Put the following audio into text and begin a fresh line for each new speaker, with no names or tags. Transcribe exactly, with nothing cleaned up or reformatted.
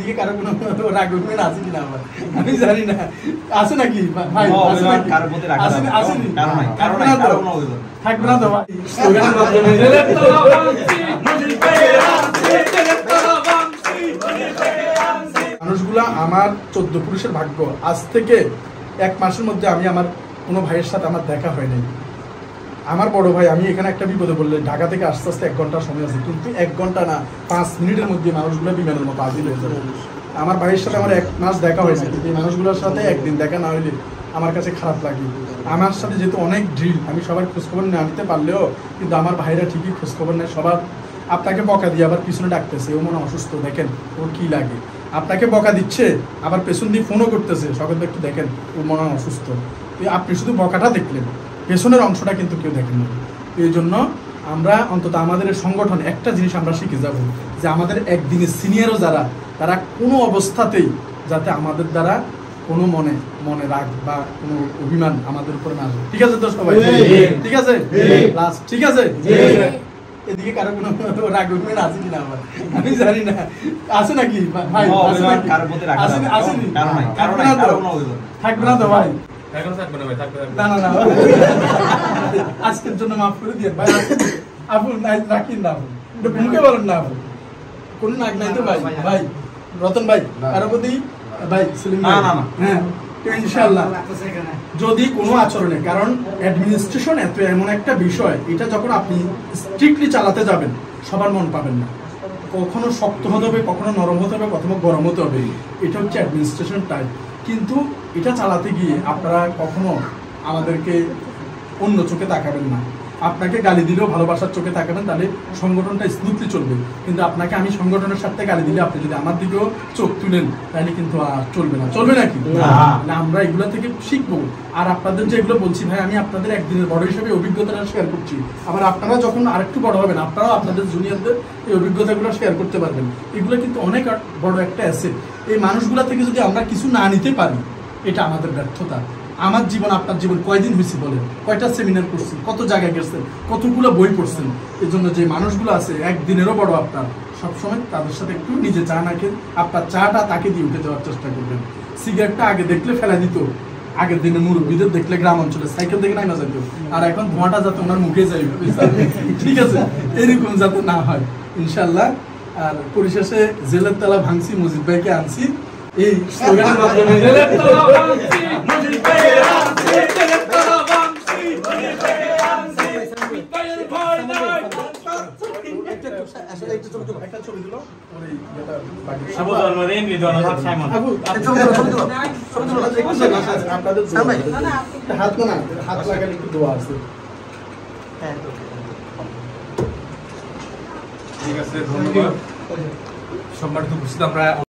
এদিকে কারো কোনো রাগ অভিমান আছে কিনা আমার আমি জানি না, আছে নাকি ভাই?
কারোর মধ্যে রাগ আছে
আসেনি?
কারণ নাই, কারণ কোনো অভিমান
থাকবে না তো ভাই। স্লোগানের মাধ্যমে মানুষগুলা আমার চোদ্দ পুরুষের ভাগ্য। আজ থেকে এক মাসের মধ্যে আমি আমার কোনো ভাইয়ের সাথে আমার দেখা হয় নাই। আমার বড় ভাই, আমি এখানে একটা বিপদে বললে ঢাকা থেকে আস্তে আস্তে এক ঘন্টার সময় আছে, কিন্তু এক ঘন্টা না পাঁচ মিনিটের মধ্যে মানুষগুলো বিমানের মতো হাজির হয়ে যাবে। আমার ভাইয়ের সাথে আমার এক মাস দেখা হয়েছে, কিন্তু এই মানুষগুলোর সাথে একদিন দেখা না হইলে আমার কাছে খারাপ লাগে। আমার সাথে যেহেতু অনেক ড্রিল, আমি সবার খোঁজখবর না নিতে পারলেও কিন্তু আমার ভাইরা ঠিকই খোঁজখবর নেয়। সবার আপনাকে বকা দিয়ে আবার পিছনে ডাকতেছে, ও মনে অসুস্থ, দেখেন ওর কী লাগে। আপনাকে বকা দিচ্ছে আবার পেছন দিয়ে ফোনও করতেছে, সকল একটু দেখেন ও মনে অসুস্থ। আপনি শুধু বকাটা দেখলেন, পেছনের অংশটা কিন্তু কেউ দেখেন না। এই জন্য আমরা অন্তত আমাদের সংগঠন একটা জিনিস আমরা শিখে যাব, যে আমাদের একদিনের সিনিয়রও যারা, তারা কোনো অবস্থাতেই যাতে আমাদের দ্বারা কোনো মনে মনে রাগ বা কোনো অভিমান আমাদের উপরে না আসে। ঠিক আছে তো সবাই? ঠিক আছে, লাস্ট ঠিক আছে। এদিকে কারো কোনো রাগ অভিমান আছে কিনা আমার আমি জানি না, আছে নাকি ভাই?
কারোর মধ্যে রাগ আছে
আসেনি?
কারণ নাই, কারণ নাই, কারণ কোনো অভিমান
থাকবে না তো ভাই?
এখন থাকবে না ভাই, থাকবে
না না না আজকের জন্য মাফ করে দিয়ে ভাই। আপু নাই রাখেন না, আপু এটা মুখে বলেন না, আপু কোন নাক নাই তো ভাই? ভাই রতন ভাই কারো প্রতি ভাই সেলিম
না না না
হ্যাঁ ইনশাআল্লাহ যদি কোনো আচরণে, কারণ অ্যাডমিনিস্ট্রেশন এত এমন একটা বিষয়, এটা যখন আপনি স্ট্রিক্টলি চালাতে যাবেন সবার মন পাবেন না, কখনো শক্ত হতে হবে, কখনো নরম হতে হবে, কখনো গরম হতে হবে। এটা হচ্ছে অ্যাডমিনিস্ট্রেশন টাইপ। কিন্তু এটা চালাতে গিয়ে আপনারা কখনো আমাদেরকে অন্য চোখে তাকাবেন না। আপনাকে গালি দিলেও ভালোবাসার চোখে তাকাবেন, তাহলে সংগঠনটা স্মুথলি চলবে। কিন্তু আপনাকে আমি সংগঠনের সাথে গালি দিলে আপনি যদি আমার দিকেও চোখ তুলেন, তাহলে কিন্তু আর চলবে না। চলবে নাকি? আমরা এগুলো থেকে শিখবো। আর আপনাদের যে এগুলো বলছি ভাই, আমি আপনাদের একদিনের বড় হিসেবে অভিজ্ঞতাটা শেয়ার করছি। আবার আপনারা যখন আরেকটু বড় হবেন, আপনারাও আপনাদের জুনিয়রদের এই অভিজ্ঞতাগুলো শেয়ার করতে পারবেন। এগুলো কিন্তু অনেক বড় একটা অ্যাসেট। এই মানুষগুলো থেকে যদি আমরা কিছু না নিতে পারি, এটা আমাদের ব্যর্থতা। আমার জীবন আপনার জীবন কয়দিন হয়েছে বলেন? কয়টা সেমিনার করছেন, কত জায়গায় গেছেন, কতগুলো বই পড়ছেন। এই জন্য যে মানুষগুলো আছে একদিনেরও বড় আপনার, সবসময় তাদের সাথে একটু নিজে চা না খেয়ে আপনার চাটা তাকে দিয়ে উঠে দেওয়ার চেষ্টা করবেন। সিগারেটটা আগে দেখলে ফেলা দিত, আগের দিনে মুরব্বীদের দেখলে গ্রাম অঞ্চলে সাইকেল দেখে নাই না যেত, আর এখন ধোঁয়াটা যাতে ওনার মুখে যাই, ঠিক আছে? এরকম যাতে না হয় ইনশাল্লাহ। আর পরিশেষে জেলের তালা ভাঙছি, মজিদ ভাইকে আনছি এই স্লোগানের মাধ্যমে। হাত না হাত লাগালে একটু দোয়া আছে।
ঠিক আছে, ধন্যবাদ। সম্মানিত উপস্থিত, আমরা